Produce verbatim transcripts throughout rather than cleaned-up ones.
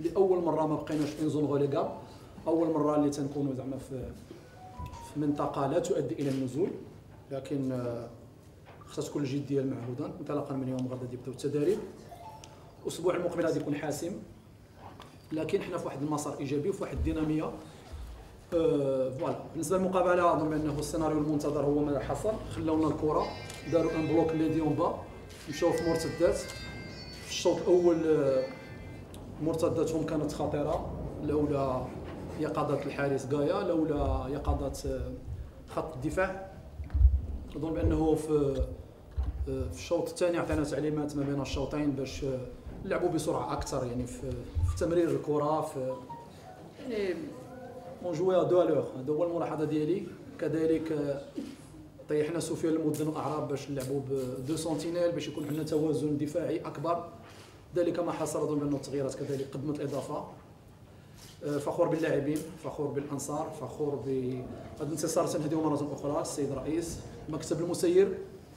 لاول مره ما بقيناش في زون غوليغال، اول مره اللي تنكونوا زعما في في منطقه لا تؤدي الى النزول، لكن خصها تكون الجديه المعهوده. انطلاقا من يوم غدا يبداو التدريب. الاسبوع المقبل غادي يكون حاسم، لكن حنا في واحد المسار ايجابي وفي واحد الديناميه. أه فوالا بالنسبه للمقابله اظن بانه السيناريو المنتظر هو ما حصل. خلاونا الكره، داروا ان بلوك ميدي اون با، مشاو في مرتدات. في الشوط الاول مرتداتهم كانت خطيره، لولا يقظه الحارس غايا، لولا يقظه خط الدفاع. اظن بانه في في الشوط الثاني عطينا تعليمات ما بين الشوطين باش نلعبوا بسرعه اكثر، يعني في, في تمرير الكره، في يعني اون جوي دو الور. هذا هو الملاحظه ديالي. كذلك طيحنا سفيان المدن واعراب باش نلعبوا بدو سنتينيل باش يكون عندنا توازن دفاعي اكبر. ذلك ما حصل. اظن بان التغييرات كذلك قدمت الاضافه. فخور باللاعبين، فخور بالانصار، فخور بهذا الانتصار. تنهديه مره اخرى السيد الرئيس، المكتب المسير،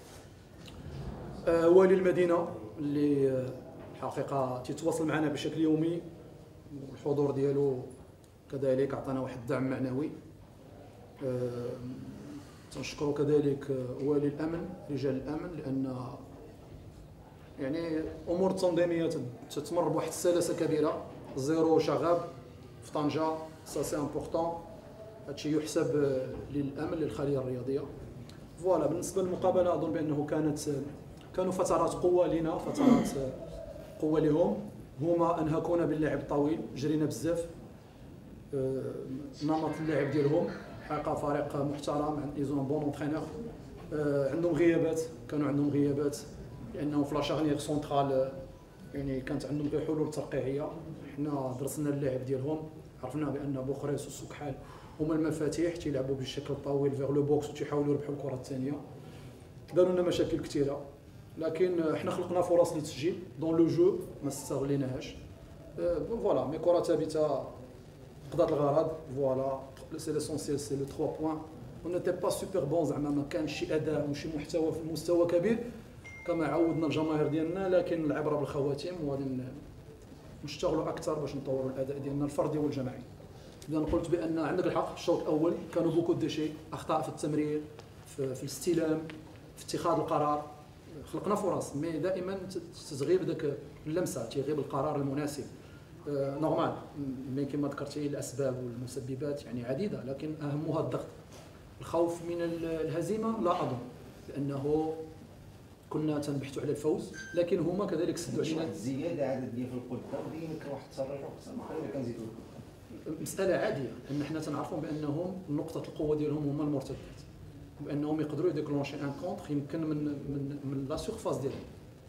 آه والي المدينه اللي الحقيقه تيتواصل معنا بشكل يومي، والحضور ديالو كذلك عطانا واحد الدعم معنوي. آه تنشكروا كذلك والي الامن، رجال الامن، لان يعني امور التنظيميه تتمر بواحد السلاسه كبيره. زيرو شغب في طنجه، سا سي امبورطون. هادشي يحسب للامن للخليه الرياضيه. فوالا بالنسبه للمقابله اظن بانه كانت كانوا فترات قوه لنا، فترات قوه لهم. هما انهكونا باللعب الطويل، جرينا بزاف. نمط اللعب ديالهم حقيقه فريق محترم، ايزون بون اونترينور. عندهم غيابات، كانوا عندهم غيابات لانهم في لاشارنيير سونترال يعني كانت عندهم غير حلول ترقيعيه. حنا درسنا اللعب ديالهم، عرفنا بان بوخريس والسكحال هما المفاتيح، تيلعبوا بالشكل الطويل فيغ لو بوكس وتيحاولوا يربحوا الكره الثانيه. داروا لنا مشاكل كثيره، لكن حنا خلقنا فرص للتسجيل دون لو جو ما استغليناهاش. فوالا مي كره ثابته قضات الغرض. فوالا سي ليسونسيال، سي لو ثلاثة بوين. اون نيتي با سوبر بون، زعما ما كانش شي اداء وشي محتوى في المستوى كبير كما عودنا الجماهير ديالنا، لكن العبره بالخواتيم، وغادي نشتغلوا اكثر باش نطوروا الاداء ديالنا الفردي والجماعي. اذا قلت بان عندك الحق، الشوط الاول كانوا بوكو دو شي، اخطاء في التمرير، في, في الاستلام، في اتخاذ القرار. خلقنا فرص، مي دائما تتغيب ذاك اللمسه، تيغيب القرار المناسب. آه نورمال، مي كما ذكرتي الاسباب والمسببات يعني عديده، لكن اهمها الضغط. الخوف من الهزيمه لا اظن، لانه كنا تنبحثوا على الفوز، لكن هما كذلك سدوا علينا الزياده عدديه في القدام ديالك واحد التراجع خصنا ما كنزيدوا. مساله عاديه ان حنا تنعرفوا بانهم نقطه القوه ديالهم هما المرتدات، وبانهم يقدروا يديكلونشي ان كونتر يمكن من من من لا سيرفاس ديالهم.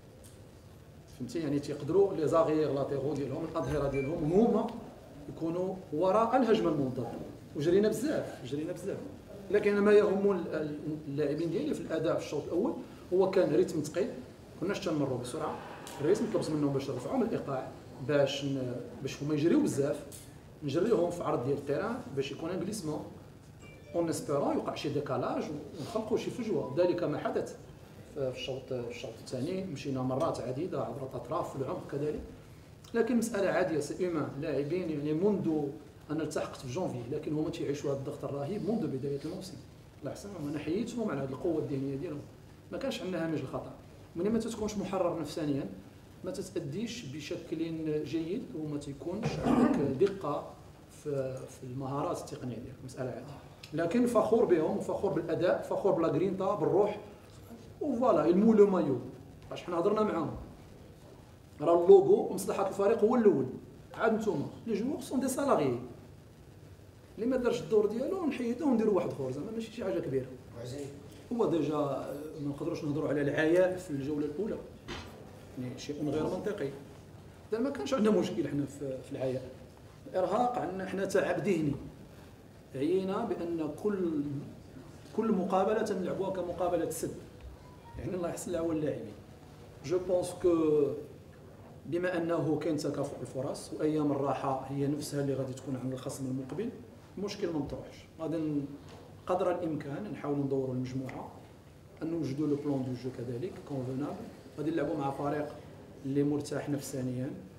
فهمتي يعني تيقدروا لي زاغيير لاتيرو ديالهم، الاظهره ديالهم هما يكونوا وراء الهجمه المضاده. وجرينا بزاف جرينا بزاف لكن ما يهم اللاعبين ديالي في الاداء في الشوط الاول هو كان ريتم ثقيل. كناش تنمروا بسرعه، الريتم طلبت منهم باش يرفعوا من الايقاع، باش ن... باش هما يجريو بزاف، نجريوهم في عرض ديال التيران باش يكون ان غليسمون اون اسبيرون يوقع شي ديكالاج ونخلقوا شي فجوه. ذلك ما حدث في الشوط الشوط الثاني. مشينا مرات عديده عبر الاطراف في العمق كذلك، لكن مساله عاديه. سي ايمان لاعبين يعني منذ انا التحقت في جونفي، لكن هما تيعيشوا هذا الضغط الرهيب منذ بدايه الموسم. الله يحسنهم، انا حييتهم على هذه القوه الذهنيه ديالهم. ما كانش عندنا هامش الخطا. ملي ما تكونش محرر نفسانيا ما تتاديش بشكل جيد وما تيكونش عندك دقه في في المهارات التقنيه ديالك. مساله عاديه، لكن فخور بهم وفخور بالاداء، فخور بلا غرينتا بالروح. وفوالا يلمو لو مايو باش حنا هضرنا معاهم. راه اللوغو ومصلحه الفريق هو الاول، عاد نتوما لي جوور سون دي سالاريي اللي ما دارش الدور ديالو نحيدوه ونديروا واحد اخر. زعما ماشي شي حاجه كبيره. هو ديجا ما نقدروش نهضروا على العياء في الجوله الاولى، يعني شيء غير منطقي. اذا ما كانش عندنا مشكل حنا في العياء. الارهاق عندنا حنا تعب ذهني. عيينا بان كل كل مقابله تنلعبوها كمقابله سد، يعني الله يحسن لها اللاعبين. جو بونس كو بما انه كاين تكافؤ الفرص وايام الراحه هي نفسها اللي غادي تكون عند الخصم المقبل، المشكل ما مطروحش. غادي قدر الامكان نحاولوا ندوروا المجموعه، ان نوجدوا لو بلان دو جو كذلك كونفونابل. غادي نلعبوا مع فريق اللي مرتاح نفسانيا،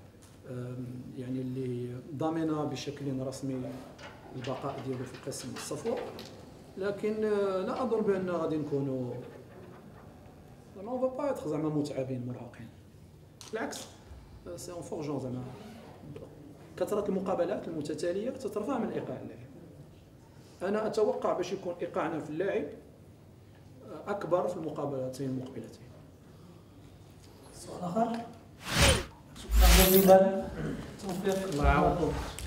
يعني اللي ضامنه بشكل رسمي البقاء ديالو في قسم الصفوه، لكن لا اظن بان غادي نكونوا زعما اون با اتر زعما متعبين مرهقين، بالعكس سي اون فورجون زعما كثره المقابلات المتتاليه تترفع من ايقاع اللاعب. انا اتوقع باش يكون ايقاعنا في اللاعب اكبر في المقابلتين المقبلتين. سؤال اخر. شكرا جزيلا. توفيق. الله يعاونكم.